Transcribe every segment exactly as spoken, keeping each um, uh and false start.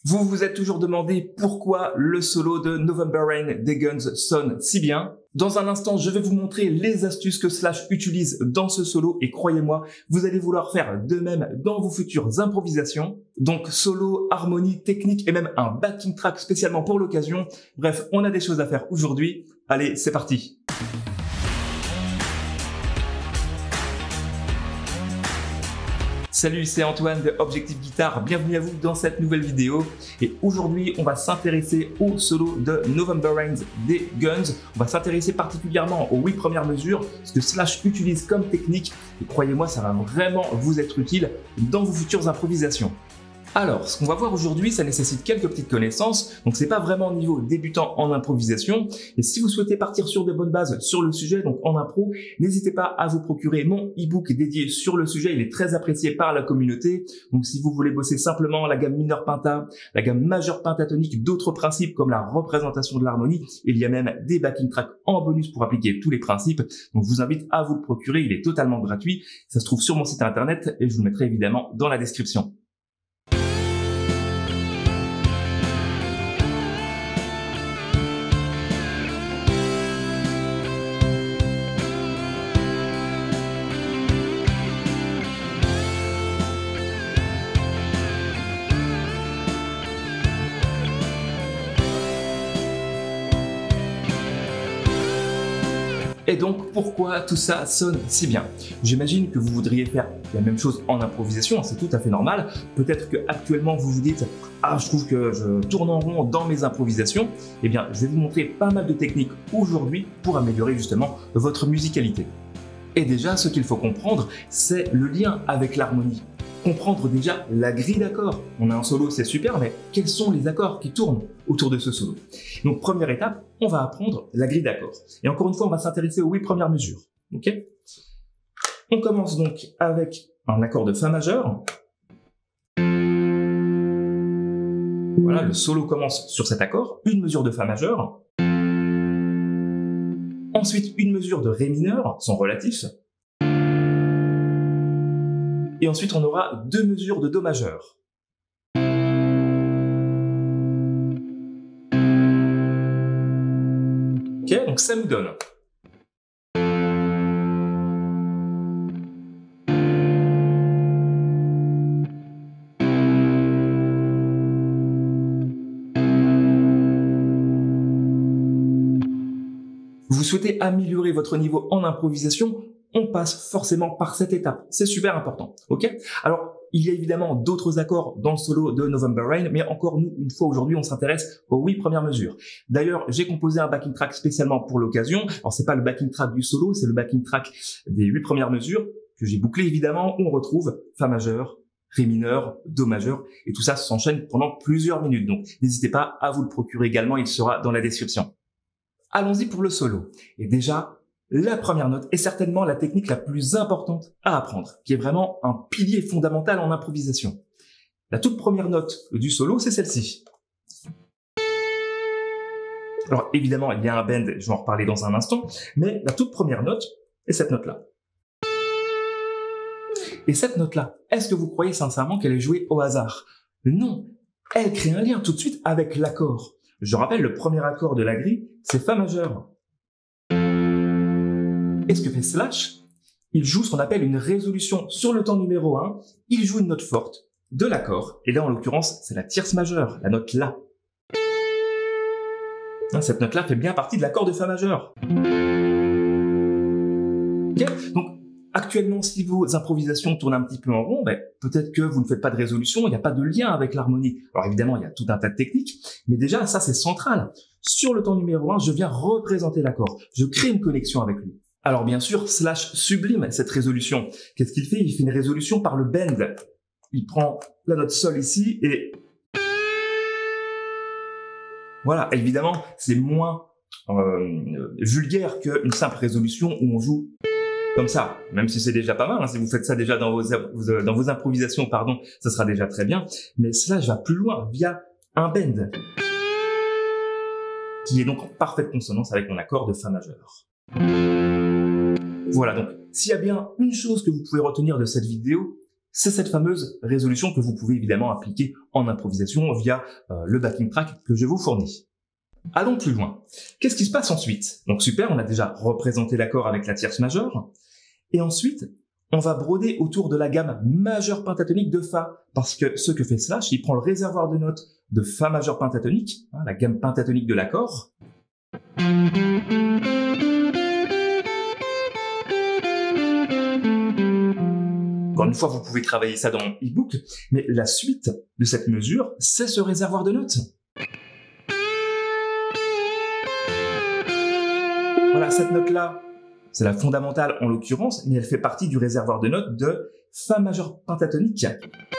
Vous vous êtes toujours demandé pourquoi le solo de November Rain des Guns sonne si bien. Dans un instant, je vais vous montrer les astuces que Slash utilise dans ce solo et croyez-moi, vous allez vouloir faire de même dans vos futures improvisations. Donc solo, harmonie, technique et même un backing track spécialement pour l'occasion. Bref, on a des choses à faire aujourd'hui. Allez, c'est parti! Salut, c'est Antoine de Objectif Guitare, bienvenue à vous dans cette nouvelle vidéo. Et aujourd'hui, on va s'intéresser au solo de November Rain des Guns. On va s'intéresser particulièrement aux huit premières mesures, ce que Slash utilise comme technique. Et croyez-moi, ça va vraiment vous être utile dans vos futures improvisations. Alors, ce qu'on va voir aujourd'hui, ça nécessite quelques petites connaissances, donc c'est pas vraiment niveau débutant en improvisation. Et si vous souhaitez partir sur de bonnes bases sur le sujet, donc en impro, n'hésitez pas à vous procurer mon e-book dédié sur le sujet, il est très apprécié par la communauté. Donc si vous voulez bosser simplement la gamme mineure penta, la gamme majeure pentatonique, d'autres principes comme la représentation de l'harmonie, il y a même des backing tracks en bonus pour appliquer tous les principes. Donc je vous invite à vous le procurer, il est totalement gratuit, ça se trouve sur mon site internet et je vous le mettrai évidemment dans la description. Et donc, pourquoi tout ça sonne si bien? J'imagine que vous voudriez faire la même chose en improvisation, c'est tout à fait normal. Peut-être que actuellement vous vous dites « Ah, je trouve que je tourne en rond dans mes improvisations ». Eh bien, je vais vous montrer pas mal de techniques aujourd'hui pour améliorer justement votre musicalité. Et déjà, ce qu'il faut comprendre, c'est le lien avec l'harmonie. Comprendre déjà la grille d'accords. On a un solo, c'est super, mais quels sont les accords qui tournent autour de ce solo? Donc, première étape, on va apprendre la grille d'accords. Et encore une fois, on va s'intéresser aux huit premières mesures. Ok? On commence donc avec un accord de Fa majeur. Voilà, le solo commence sur cet accord, une mesure de Fa majeur. Ensuite, une mesure de Ré mineur, son relatif. Et ensuite, on aura deux mesures de Do majeur. Ok, donc ça nous donne. Vous souhaitez améliorer votre niveau en improvisation? On passe forcément par cette étape. C'est super important, ok? Alors, il y a évidemment d'autres accords dans le solo de November Rain, mais encore nous, une fois aujourd'hui, on s'intéresse aux huit premières mesures. D'ailleurs, j'ai composé un backing track spécialement pour l'occasion. Alors, c'est pas le backing track du solo, c'est le backing track des huit premières mesures que j'ai bouclé évidemment, où on retrouve Fa majeur, Ré mineur, Do majeur, et tout ça s'enchaîne pendant plusieurs minutes. Donc, n'hésitez pas à vous le procurer également, il sera dans la description. Allons-y pour le solo. Et déjà, la première note est certainement la technique la plus importante à apprendre, qui est vraiment un pilier fondamental en improvisation. La toute première note du solo, c'est celle-ci. Alors évidemment, il y a un bend, je vais en reparler dans un instant, mais la toute première note est cette note-là. Et cette note-là, est-ce que vous croyez sincèrement qu'elle est jouée au hasard? Non, elle crée un lien tout de suite avec l'accord. Je rappelle, le premier accord de la grille, c'est Fa majeur. Et ce que fait Slash, il joue ce qu'on appelle une résolution sur le temps numéro un. Il joue une note forte de l'accord. Et là, en l'occurrence, c'est la tierce majeure, la note La. Cette note-là fait bien partie de l'accord de Fa majeur. Okay. Donc, actuellement, si vos improvisations tournent un petit peu en rond, ben, peut-être que vous ne faites pas de résolution, il n'y a pas de lien avec l'harmonie. Alors évidemment, il y a tout un tas de techniques, mais déjà, ça, c'est central. Sur le temps numéro un, je viens représenter l'accord. Je crée une connexion avec lui. Alors bien sûr, Slash sublime cette résolution. Qu'est-ce qu'il fait? Il fait une résolution par le bend. Il prend la note Sol ici et... Voilà, évidemment, c'est moins euh, vulgaire qu'une simple résolution où on joue comme ça. Même si c'est déjà pas mal, hein. Si vous faites ça déjà dans vos, dans vos improvisations, pardon, ça sera déjà très bien. Mais Slash va plus loin via un bend qui est donc en parfaite consonance avec mon accord de Fa majeur. Voilà, donc s'il y a bien une chose que vous pouvez retenir de cette vidéo, c'est cette fameuse résolution que vous pouvez évidemment appliquer en improvisation via euh, le backing track que je vous fournis. Allons plus loin. Qu'est-ce qui se passe ensuite? Donc super, on a déjà représenté l'accord avec la tierce majeure. Et ensuite, on va broder autour de la gamme majeure pentatonique de Fa. Parce que ce que fait Slash, il prend le réservoir de notes de Fa majeur pentatonique, hein, la gamme pentatonique de l'accord. Encore une fois, vous pouvez travailler ça dans mon e-book, mais la suite de cette mesure, c'est ce réservoir de notes. Voilà, cette note-là, c'est la fondamentale en l'occurrence, mais elle fait partie du réservoir de notes de Fa majeur pentatonique.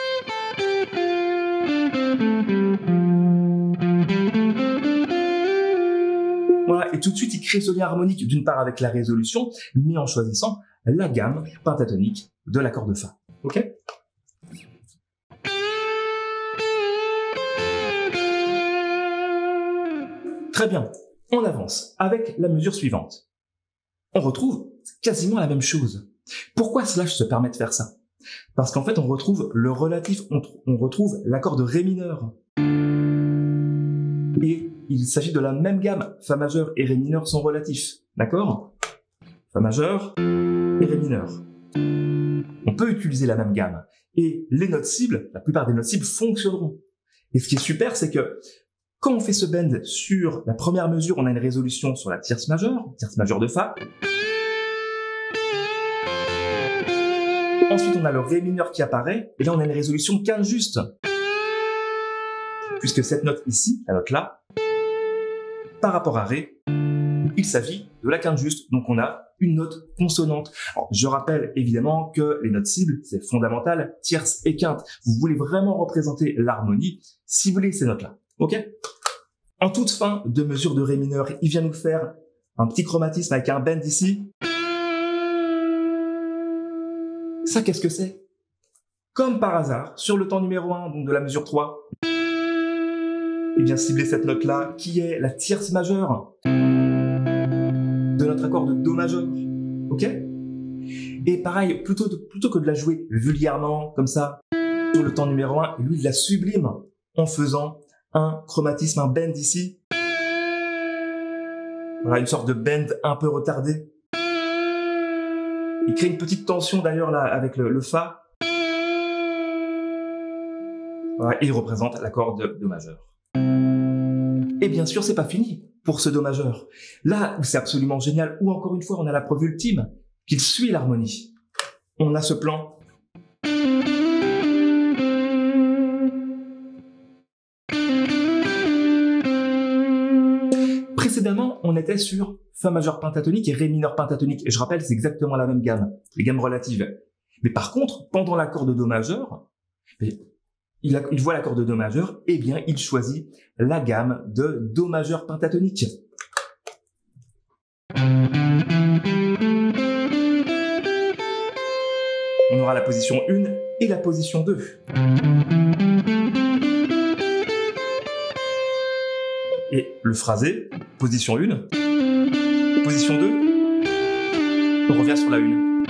Voilà, et tout de suite, il crée ce lien harmonique d'une part avec la résolution, mais en choisissant la gamme pentatonique de l'accord de Fa. Ok? Très bien, on avance avec la mesure suivante. On retrouve quasiment la même chose. Pourquoi Slash se permet de faire ça? Parce qu'en fait, on retrouve le relatif, on, on retrouve l'accord de Ré mineur. Et il s'agit de la même gamme. Fa majeur et Ré mineur sont relatifs. D'accord? Fa majeur et Ré mineur. On peut utiliser la même gamme. Et les notes cibles, la plupart des notes cibles fonctionneront. Et ce qui est super, c'est que quand on fait ce bend sur la première mesure, on a une résolution sur la tierce majeure, tierce majeure de Fa. Ensuite, on a le Ré mineur qui apparaît, et là, on a une résolution quinte juste. Puisque cette note ici, la note là, par rapport à Ré, il s'agit de la quinte juste, donc on a une note consonante. Alors, je rappelle évidemment que les notes cibles, c'est fondamental, tierce et quinte. Vous voulez vraiment représenter l'harmonie, ciblez ces notes-là, ok? En toute fin de mesure de Ré mineur, il vient nous faire un petit chromatisme avec un bend ici. Ça, qu'est-ce que c'est? Comme par hasard, sur le temps numéro un, donc de la mesure trois, et bien cibler cette note-là, qui est la tierce majeure de notre accord de Do majeur, ok? Et pareil, plutôt, de, plutôt que de la jouer vulgairement, comme ça, sur le temps numéro un, lui, il la sublime en faisant un chromatisme, un bend ici. Voilà, une sorte de bend un peu retardé. Il crée une petite tension d'ailleurs là avec le, le Fa. Voilà, et il représente l'accord de Do majeur. Et bien sûr, c'est pas fini pour ce Do majeur. Là où c'est absolument génial, où encore une fois on a la preuve ultime qu'il suit l'harmonie. On a ce plan. Précédemment, on était sur Fa majeur pentatonique et Ré mineur pentatonique. Et je rappelle, c'est exactement la même gamme, les gammes relatives. Mais par contre, pendant l'accord de Do majeur, il, a, il voit l'accord de Do majeur, et bien il choisit la gamme de Do majeur pentatonique. On aura la position un et la position deux. Et le phrasé, position un, position deux, on revient sur la un.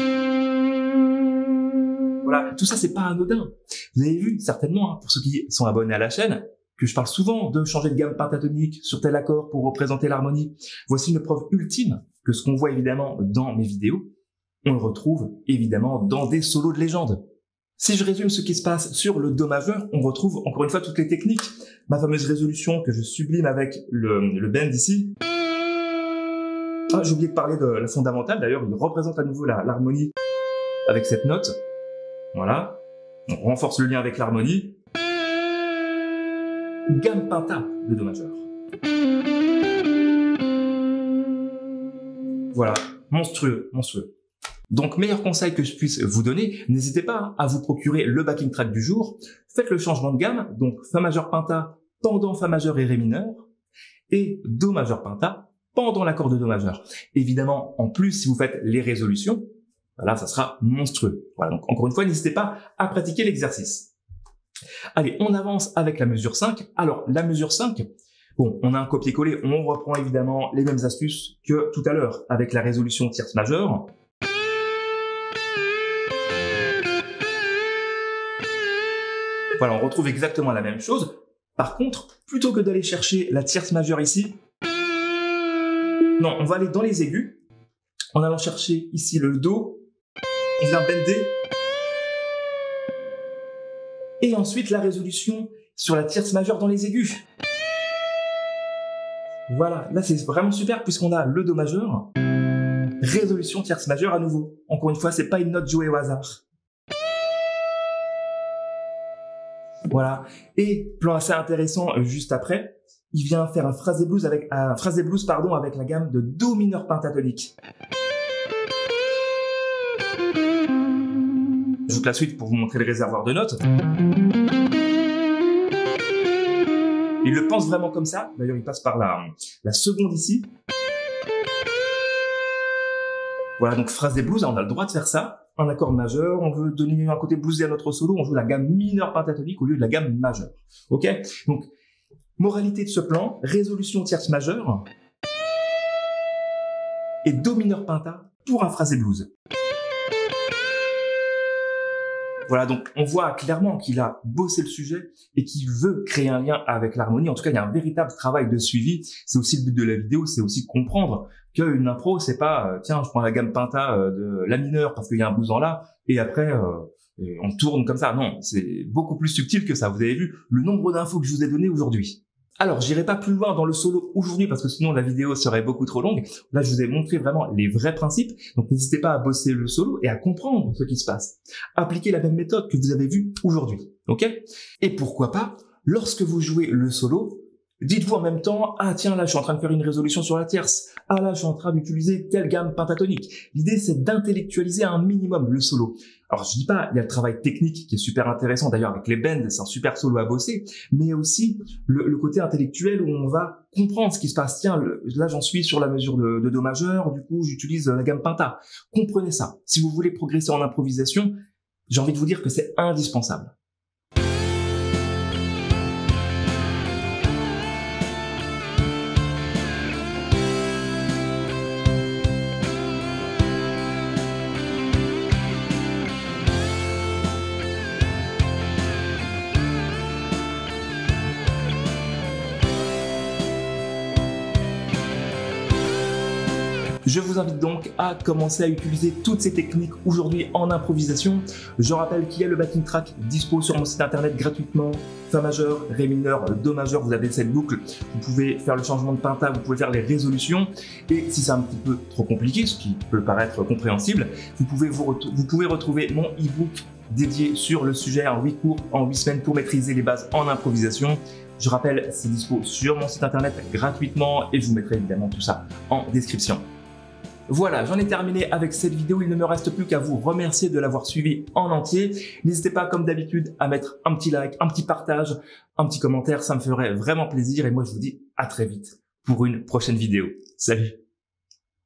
Voilà, tout ça c'est pas anodin. Vous avez vu certainement, hein, pour ceux qui sont abonnés à la chaîne, que je parle souvent de changer de gamme pentatonique sur tel accord pour représenter l'harmonie. Voici une preuve ultime que ce qu'on voit évidemment dans mes vidéos, on le retrouve évidemment dans des solos de légende. Si je résume ce qui se passe sur le Do majeur, on retrouve encore une fois toutes les techniques. Ma fameuse résolution que je sublime avec le, le bend ici. Ah, j'ai oublié de parler de la fondamentale, d'ailleurs, il représente à nouveau l'harmonie avec cette note. Voilà. On renforce le lien avec l'harmonie. Gamme penta de Do majeur. Voilà. Monstrueux, monstrueux. Donc, meilleur conseil que je puisse vous donner, n'hésitez pas à vous procurer le backing track du jour. Faites le changement de gamme, donc Fa majeur penta pendant Fa majeur et Ré mineur, et Do majeur penta pendant l'accord de Do majeur. Évidemment, en plus, si vous faites les résolutions, là, ça sera monstrueux. Voilà, donc encore une fois, n'hésitez pas à pratiquer l'exercice. Allez, on avance avec la mesure cinq. Alors, la mesure cinq, bon, on a un copier-coller, on reprend évidemment les mêmes astuces que tout à l'heure avec la résolution tierce majeure. Voilà, on retrouve exactement la même chose. Par contre, plutôt que d'aller chercher la tierce majeure ici, non, on va aller dans les aigus, en allant chercher ici le Do, on vient bender, et ensuite la résolution sur la tierce majeure dans les aigus. Voilà, là c'est vraiment super puisqu'on a le Do majeur, résolution tierce majeure à nouveau. Encore une fois, c'est pas une note jouée au hasard. Voilà, et plan assez intéressant juste après, il vient faire un phrasé blues avec un phrasé blues pardon avec la gamme de Do mineur pentatonique. Je joue la suite pour vous montrer le réservoir de notes. Il le pense vraiment comme ça. D'ailleurs, il passe par la, la seconde ici. Voilà, donc phrasé blues, on a le droit de faire ça. Un accord majeur, on veut donner un côté bluesy à notre solo, on joue la gamme mineure pentatonique au lieu de la gamme majeure. Ok? Donc, moralité de ce plan, résolution tierce majeure et Do mineur penta pour un phrasé blues. Voilà, donc on voit clairement qu'il a bossé le sujet et qu'il veut créer un lien avec l'harmonie. En tout cas, il y a un véritable travail de suivi. C'est aussi le but de la vidéo, c'est aussi comprendre qu'une impro, c'est pas euh, tiens, je prends la gamme penta euh, de la mineure parce qu'il y a un blues en la et après euh, et on tourne comme ça. Non, c'est beaucoup plus subtil que ça. Vous avez vu le nombre d'infos que je vous ai donné aujourd'hui. Alors, j'irai pas plus loin dans le solo aujourd'hui parce que sinon la vidéo serait beaucoup trop longue. Là, je vous ai montré vraiment les vrais principes. Donc, n'hésitez pas à bosser le solo et à comprendre ce qui se passe. Appliquez la même méthode que vous avez vue aujourd'hui. Ok? Et pourquoi pas, lorsque vous jouez le solo, dites-vous en même temps, ah tiens, là, je suis en train de faire une résolution sur la tierce. Ah là, je suis en train d'utiliser telle gamme pentatonique. L'idée, c'est d'intellectualiser un minimum le solo. Alors, je dis pas, il y a le travail technique qui est super intéressant. D'ailleurs, avec les bends, c'est un super solo à bosser. Mais aussi le, le côté intellectuel où on va comprendre ce qui se passe. Tiens, le, là, j'en suis sur la mesure de, de Do majeur. Du coup, j'utilise la gamme penta. Comprenez ça. Si vous voulez progresser en improvisation, j'ai envie de vous dire que c'est indispensable. Je vous invite donc à commencer à utiliser toutes ces techniques aujourd'hui en improvisation. Je rappelle qu'il y a le backing track dispo sur mon site internet gratuitement. Fa majeur, Ré mineur, Do majeur, vous avez cette boucle. Vous pouvez faire le changement de penta, vous pouvez faire les résolutions. Et si c'est un petit peu trop compliqué, ce qui peut paraître compréhensible, vous pouvez, vous, vous pouvez retrouver mon e-book dédié sur le sujet en huit cours, en huit semaines pour maîtriser les bases en improvisation. Je rappelle, c'est dispo sur mon site internet gratuitement et je vous mettrai évidemment tout ça en description. Voilà, j'en ai terminé avec cette vidéo. Il ne me reste plus qu'à vous remercier de l'avoir suivi en entier. N'hésitez pas, comme d'habitude, à mettre un petit like, un petit partage, un petit commentaire. Ça me ferait vraiment plaisir. Et moi, je vous dis à très vite pour une prochaine vidéo. Salut!